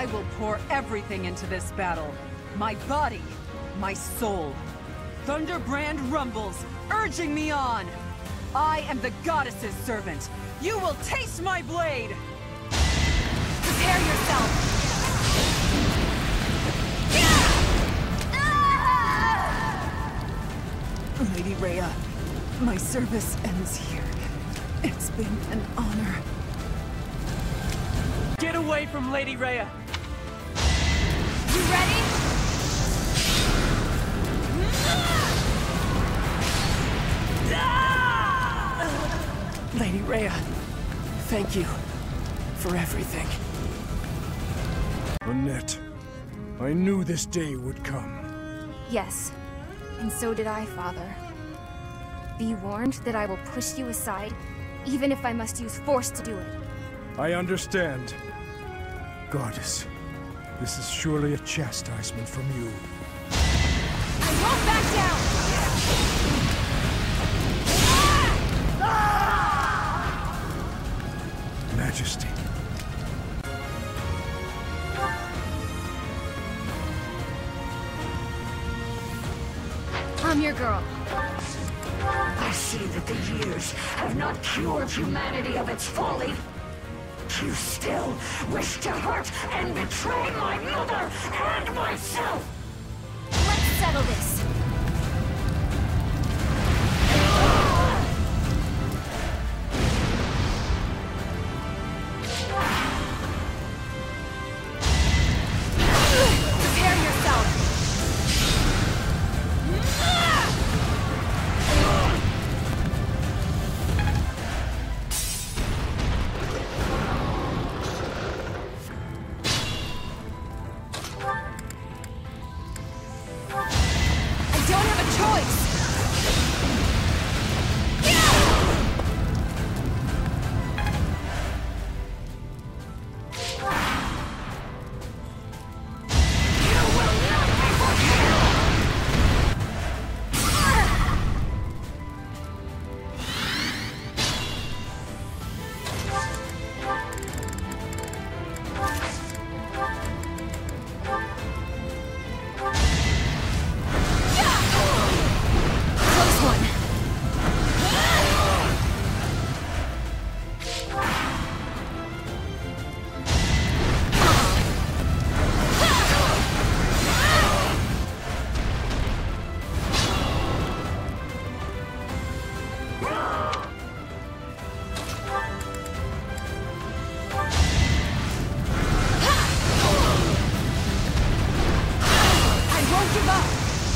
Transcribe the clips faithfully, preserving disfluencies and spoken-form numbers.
I will pour everything into this battle. My body, my soul. Thunderbrand rumbles, urging me on. I am the goddess's servant. You will taste my blade! Prepare yourself! Lady Rhea, my service ends here. It's been an honor. Get away from Lady Rhea! You ready? Lady Rhea, thank you for everything. Annette, I knew this day would come. Yes, and so did I, Father. Be warned that I will push you aside, even if I must use force to do it. I understand. Goddess, this is surely a chastisement from you. I won't back down! Majesty. I'm your girl. I see that the years have not cured humanity of its folly. You still wish to hurt and betray my mother and myself! Let's settle this. Prepare yourself! I don't have a choice! Close one! I won't give up!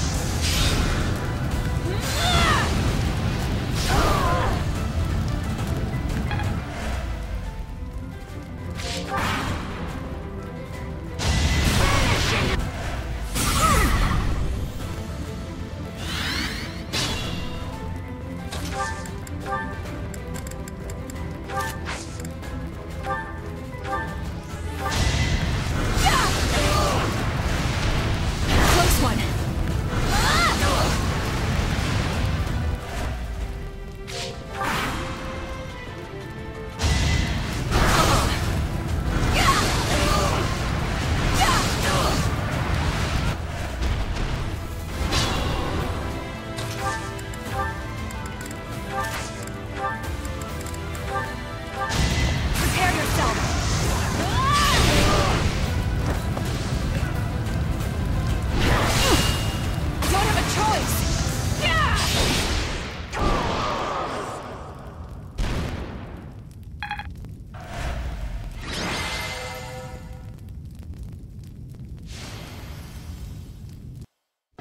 Close one! Prepare yourself! I don't have a choice!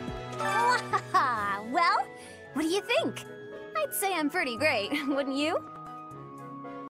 Well, what do you think? I'd say I'm pretty great, wouldn't you?